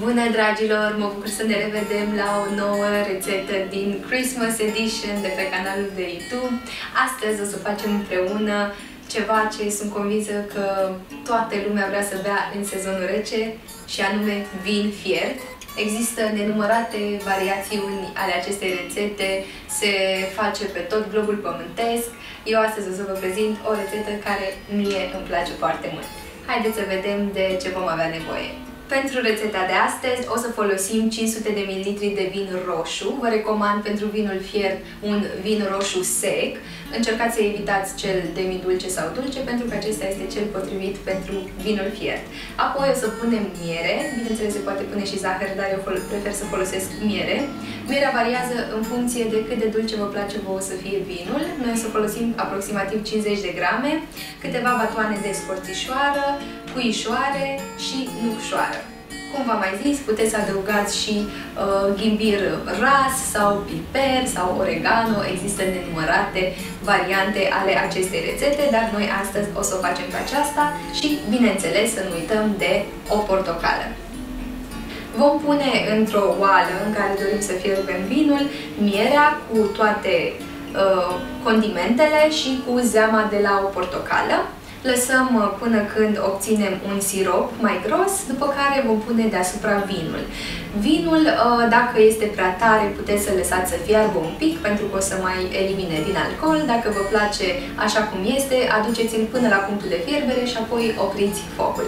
Bună, dragilor! Mă bucur să ne revedem la o nouă rețetă din Christmas Edition de pe canalul de YouTube. Astăzi o să facem împreună ceva ce sunt convinsă că toată lumea vrea să bea în sezonul rece, și anume vin fiert. Există nenumărate variațiuni ale acestei rețete, se face pe tot globul pământesc. Eu astăzi o să vă prezint o rețetă care mie îmi place foarte mult. Haideți să vedem de ce vom avea nevoie. Pentru rețeta de astăzi o să folosim 500 de ml de vin roșu. Vă recomand pentru vinul fiert un vin roșu sec. Încercați să evitați cel demi-dulce sau dulce, pentru că acesta este cel potrivit pentru vinul fiert. Apoi o să punem miere. Bineînțeles, se poate pune și zahăr, dar eu prefer să folosesc miere. Mierea variază în funcție de cât de dulce vă place vouă să fie vinul. Noi o să folosim aproximativ 50 de grame, câteva batoane de scorțișoară, puișoare și nucșoară. Cum v-am mai zis, puteți să adăugați și ghimbir ras sau piper sau oregano. Există nenumărate variante ale acestei rețete, dar noi astăzi o să o facem pe aceasta și, bineînțeles, să nu uităm de o portocală. Vom pune într-o oală în care dorim să fierbem vinul mierea cu toate condimentele și cu zeama de la o portocală. Lăsăm până când obținem un sirop mai gros, după care vom pune deasupra vinul. Vinul, dacă este prea tare, puteți să lăsați să fiarbă un pic, pentru că o să mai elimine din alcool. Dacă vă place așa cum este, aduceți-l până la punctul de fierbere și apoi opriți focul.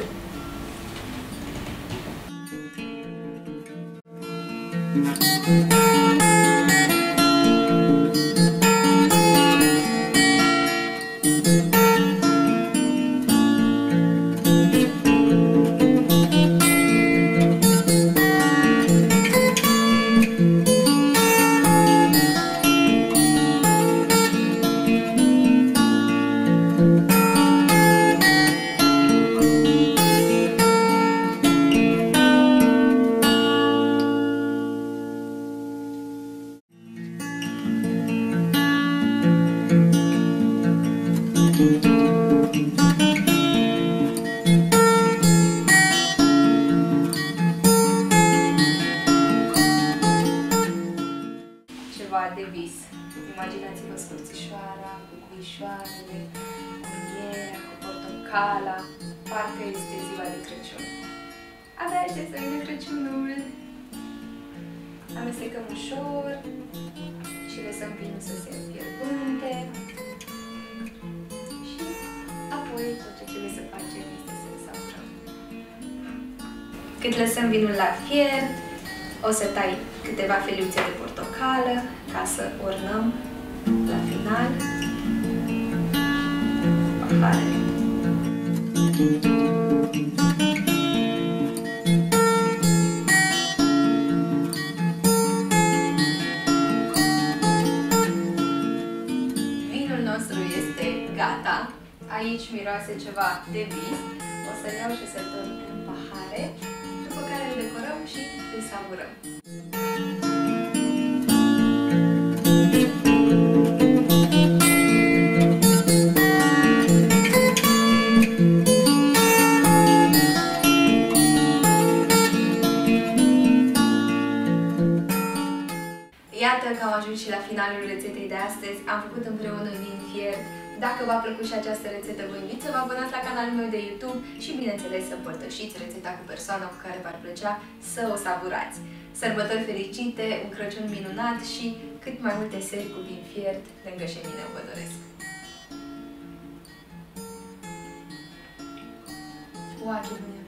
De vis. Imaginați-vă scorțișoara, cu puișoarele, cu mierea, cu portocala. Parcă este ziua de Crăciun. Abia aștept să vină Crăciunul. Amestecăm ușor și lăsăm vinul să se împierbânte. Și apoi tot ce trebuie să facem este să-l saturăm. Cât lăsăm vinul la fiert, o să tai câteva feliuțe de portocală ca să ornăm la final paharele. Vinul nostru este gata. Aici miroase ceva de vis. O să-l iau și să-l torn în pahare, după care îl decorăm și îl savurăm. Iată că am ajuns și la finalul rețetei de astăzi. Am făcut împreună vin fiert. Dacă v-a plăcut și această rețetă, vă invit să vă abonați la canalul meu de YouTube și, bineînțeles, să împărtășiți rețeta cu persoana cu care v-ar plăcea să o savurați. Sărbători fericite, un Crăciun minunat și cât mai multe seri cu vin fiert lângă șemineu vă doresc. Ua, ce bun!